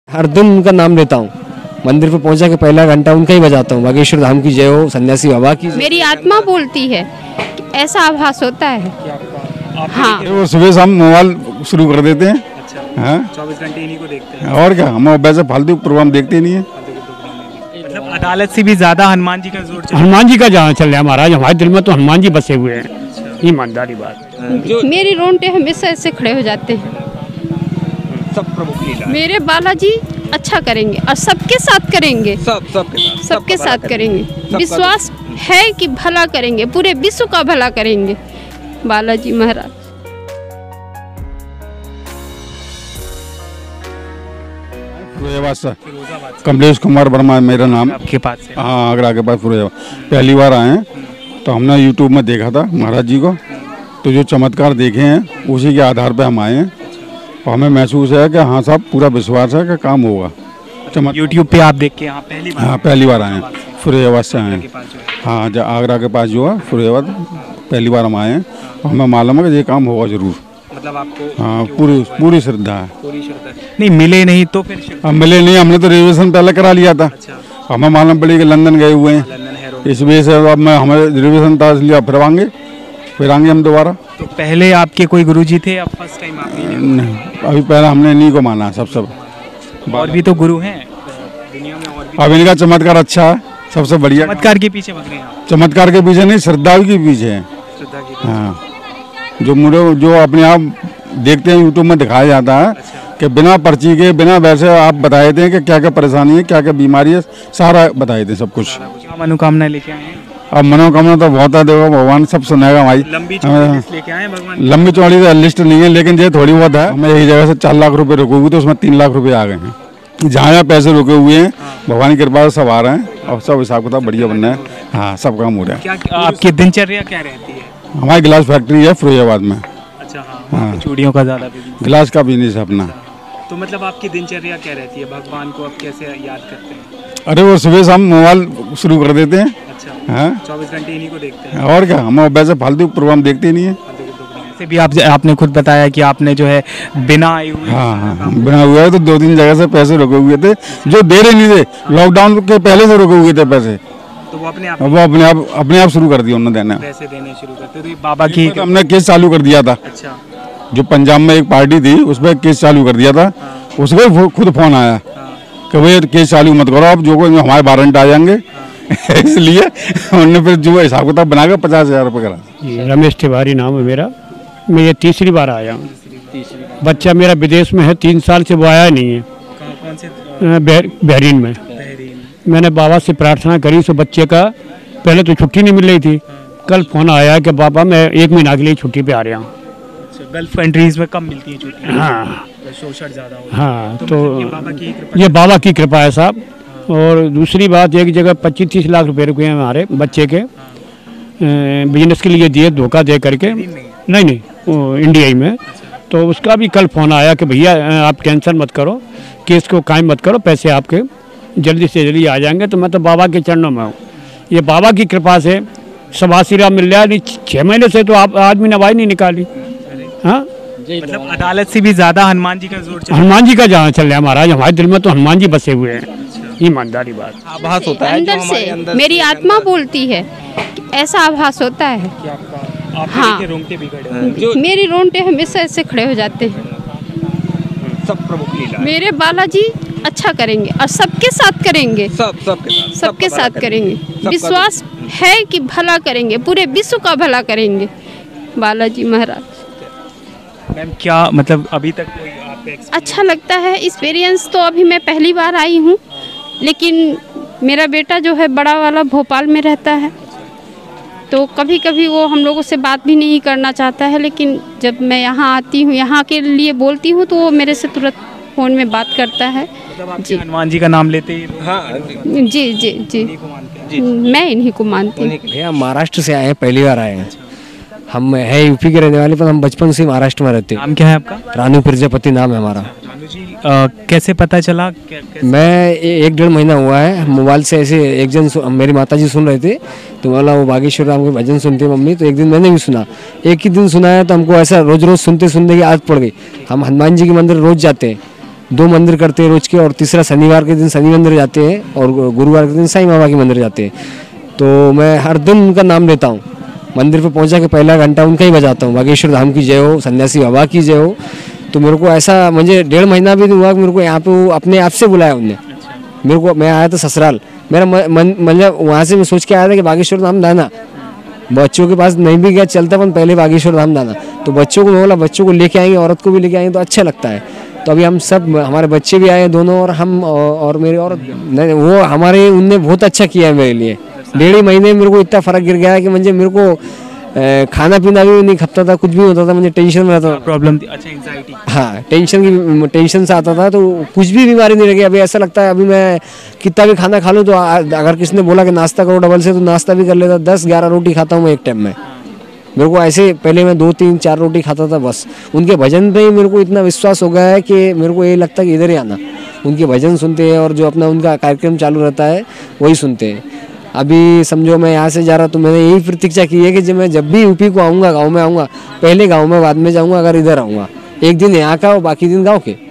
हर दिन उनका नाम लेता हूँ। मंदिर पे पहुंचा के पहला घंटा उनका ही बजाता हूँ। बागेश्वर धाम की जय हो, सन्यासी बाबा की। मेरी आत्मा बोलती है, ऐसा आभास होता है। हाँ, वो सुबह शाम मोबाइल शुरू कर देते हैं। अच्छा, हाँ, 24 घंटे इन्हीं को देखते हैं। और क्या, हम वैसे फालतू प्रोग्राम देखते नहीं है। मतलब अदालत से भी ज्यादा हनुमान जी का जोर चल हनुमान जी का जहाँ चल रहा है महाराज, हमारे दिल में तो हनुमान जी बसे हुए हैं। ईमानदारी बात। मेरी रोंगटे हमेशा ऐसे खड़े हो जाते हैं। सब प्रमुख लीला है। मेरे बालाजी अच्छा करेंगे और सबके साथ करेंगे। सबके साथ करेंगे। विश्वास है कि भला करेंगे, पूरे विश्व का भला करेंगे बालाजी महाराज। कमलेश कुमार वर्मा है मेरा नाम। आपके पास से हाँ, आगरा के पास फिरोजाबाद। पहली बार आए हैं तो हमने यूट्यूब में देखा था महाराज जी को, तो जो चमत्कार देखे हैं उसी के आधार पे हम आए हैं और हमें महसूस है कि हाँ साहब पूरा विश्वास है कि काम होगा। यूट्यूब पे आप देख के यहाँ पहली बार? हाँ, पहली बार आए हैं, फिरोजाबाद से आए हैं। हाँ, आगरा के पास जो है फिरोजाबाद, पहली बार हम आए हैं और हमें मालूम है कि ये काम होगा जरूर। मतलब आपको हाँ, पूरी श्रद्धा है। पूरी श्रद्धा नहीं मिले नहीं तो फिर हम मिले नहीं, हमने तो रिजर्वेशन पहले करा लिया था। अच्छा, हमें मालूम पड़ी कि लंदन गए हुए हैं, लंदन है इस वजह से अब मैं हमें रिजर्वेशन था इसलिए फिर आएंगे हम दोबारा। तो पहले आपके कोई गुरुजी थे या फर्स्ट टाइम आप? नहीं, अभी पहले हमने इन्हीं को माना सब। और भी तो गुरु हैं दुनिया में, और भी अब इनका चमत्कार अच्छा है, सबसे बढ़िया। चमत्कार के पीछे भाग रहे हैं आप? चमत्कार के पीछे नहीं, श्रद्धा के पीछे है। श्रद्धा की। हाँ, जो अपने आप देखते हैं यूट्यूब में दिखाया जाता है कि बिना पर्ची के, बिना वैसे आप बताए थे कि क्या क्या परेशानी है, क्या क्या बीमारी है, सारा बताए थे सब कुछ। क्या मनोकामना लेके आए हैं? अब मनोकामना तो बहुत है, देखो भगवान सब सुनेगा भाई। लंबी चौड़ी लिस्ट लेके आए हैं भगवान? लंबी चौड़ी लिस्ट नहीं है, लेकिन ये थोड़ी बहुत है। हमें यही जगह से 4 लाख रुपए रुके हुए, तो उसमें 3 लाख रुपए आ गए हैं। जहाँ पैसे रुके हुए हैं भगवान की कृपा से सब आ रहे हैं और सब हिसाब किताब बढ़िया बनना है। हाँ, सब काम हो रहा है। क्या आपकी दिनचर्या क्या रहती है? हमारी गिलास फैक्ट्री है फिरोजाबाद में। अच्छा, हाँ, चूड़ियों का ज्यादा बिजनेस? गिलास का बिजनेस है अपना। तो मतलब आपकी दिनचर्या क्या रहती है? भगवान को आप कैसे याद करते हैं? अरे वो सुबह शाम मोबाइल शुरू कर देते हैं। अच्छा, हाँ, 24 घंटे इन्हीं को देखते हैं। और क्या, हम वैसे फालतू प्रोग्राम देखते नहीं है। ऐसे भी आपने खुद बताया कि आपने जो है बिना आए हुए, हाँ, बिना हुआ है तो 2-3 जगह से पैसे रुके हुए थे जो दे रहे नहीं थे, लॉकडाउन के पहले से रुके हुए थे पैसे, तो वो अपने आप शुरू कर दिया उन्होंने देना। पैसे देने शुरू करते थे बाबा की। हमने केस चालू कर दिया था। अच्छा, जो पंजाब में एक पार्टी थी उस पर केस चालू कर दिया था। उसको खुद फोन आया कि भाई केस चालू मत करो, आप जो कोई हमारे वारंट आ जाएंगे। इसलिए उन्होंने फिर जो हिसाब किताब बना के 50,000 रुपये करा। रमेश तिवारी नाम है मेरा। मैं ये तीसरी बार आया हूँ। बच्चा मेरा विदेश में है, 3 साल से वो आया नहीं है। कौन से? बहरीन में। मैंने बाबा से प्रार्थना करी, सो बच्चे का पहले तो छुट्टी नहीं मिल रही थी। कल फोन आया कि बाबा मैं 1 महीना के लिए छुट्टी पे आ रहा हूँ। गल्फ कंट्रीज में कम मिलती है छुट्टी। हाँ, शोषण ज्यादा होता है। हाँ, तो तो ये बाबा की कृपा है साहब। और दूसरी बात, एक जगह 25-30 लाख रुपए रुके हैं हमारे बच्चे के बिजनेस के लिए दिए, धोखा दे करके। नहीं, वो इंडिया में। तो उसका भी कल फोन आया कि भैया आप टेंशन मत करो, केस को कायम मत करो, पैसे आपके जल्दी से जल्दी आ जाएंगे। तो मैं तो बाबा के चरणों में हूँ। ये बाबा की कृपा से सब आशीर्वाद मिल रहा है। 6 महीने से तो आप आदमी ने आवाज नहीं निकाली। हाँ, मतलब अदालत से भी ज्यादा हनुमान जी का जोर चल? हनुमान जी का जहाँ चल रहा है महाराज, हमारे दिल में तो हनुमान जी बसे हुए हैं। ईमानदारी बात। आभास होता है अंदर से मेरी आत्मा बोलती है, ऐसा आभास होता है। हाँ, रोंगटे भी खड़े? मेरी रोंगटे हमेशा ऐसे खड़े हो जाते हैं। सब प्रमुख लीला है। मेरे बालाजी अच्छा करेंगे और सबके साथ करेंगे। सबके साथ करेंगे। विश्वास है कि भला करेंगे, पूरे विश्व का भला करेंगे बालाजी महाराज। मैम, क्या मतलब अभी तक कोई आपका अच्छा लगता है एक्सपीरियंस? तो अभी मैं पहली बार आई हूँ, लेकिन मेरा बेटा जो है बड़ा वाला भोपाल में रहता है, तो कभी कभी वो हम लोगों से बात भी नहीं करना चाहता है। लेकिन जब मैं यहाँ आती हूँ, यहाँ के लिए बोलती हूँ, तो वो मेरे से तुरंत फ़ोन में बात करता है। मतलब जी, हनुमान जी का नाम लेते ही? हाँ, जी, मैं इन्हीं को मानती हूँ। भैया महाराष्ट्र से आए हैं, पहली बार आए हैं। हम है यूपी के रहने वाले, पर हम बचपन से महाराष्ट्र में रहते हैं। नाम क्या है आपका? रानू प्रजापति नाम है हमारा। रानू जी, कैसे पता चला? मैं 1-1.5 महीना हुआ है, मोबाइल से ऐसे एक जन मेरी माता जी सुन रहे थे, तो बोला वो बागेश्वर राम के भजन सुनते मम्मी, तो एक दिन मैंने भी सुना। एक ही दिन सुना है तो हमको ऐसा रोज रोज सुनते सुनने की आदत पड़ गई। हम हनुमान जी के मंदिर रोज जाते हैं, 2 मंदिर करते हैं रोज के, और तीसरा शनिवार के दिन शनि मंदिर जाते हैं और गुरुवार के दिन साईं बाबा के मंदिर जाते हैं। तो मैं हर दिन उनका नाम लेता हूँ, मंदिर पे पहुँचा के पहला घंटा उनका ही बजाता हूँ, बागेश्वर धाम की जय हो, सन्यासी बाबा की जय हो। तो मेरे को ऐसा मुझे 1.5 महीना भी नहीं हुआ कि मेरे को यहाँ पे वो अपने आप से बुलाया उनने मेरे को। मैं आया था ससुराल, मेरा मतलब वहाँ से मैं सोच के आया था कि बागेश्वर धाम जाना, बच्चों के पास नहीं भी गया चलता, पर पहले बागेश्वर धाम जाना। तो बच्चों को बोला बच्चों को लेके आएंगे, औरत को भी लेके आएंगे तो अच्छा लगता है। तो अभी हम सब, हमारे बच्चे भी आए दोनों, और हम और मेरी औरत, वो हमारे उनने बहुत अच्छा किया है मेरे लिए। 1.5 महीने मेरे को इतना फर्क गिर गया है कि मुझे मेरे को खाना पीना भी नहीं खपता था, कुछ भी होता था, मुझे टेंशन में रहता था, प्रॉब्लम थी, अच्छा एंजाइटी। हाँ टेंशन से आता था, तो कुछ भी बीमारी नहीं लगी। अभी ऐसा लगता है अभी मैं कितना भी खाना खा लूँ तो अगर किसी ने बोला कि नाश्ता करो डबल से, तो नाश्ता भी कर लेता। 10-11 रोटी खाता हूँ मैं एक टाइम में। मेरे को ऐसे पहले मैं 2-3-4 रोटी खाता था बस। उनके भजन पे ही मेरे को इतना विश्वास हो गया है कि मेरे को ये लगता है कि इधर ही आना, उनके भजन सुनते हैं और जो अपना उनका कार्यक्रम चालू रहता है वही सुनते हैं। अभी समझो मैं यहाँ से जा रहा, तो मैंने यही प्रतीक्षा की है कि जब भी यूपी को आऊँगा, गाँव में आऊँगा, पहले गाँव में बाद में जाऊँगा, अगर इधर आऊँगा, एक दिन यहाँ का और बाकी दिन गाँव के।